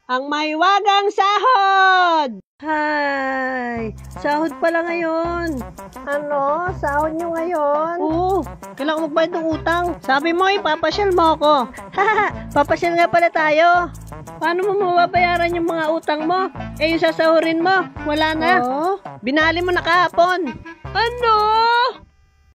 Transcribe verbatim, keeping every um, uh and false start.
ang mahiwagang sahod! Hay! Sahod pala ngayon. Ano? Sahod nyo ngayon? Oo, kailangan ko magbayad ng utang. Sabi mo, ipapasyal mo ako. Haha, papasyal nga pala tayo. Paano mo mababayaran yung mga utang mo? Eh, yung sasahurin mo, wala na. Oh? Binali mo na kahapon. Ano?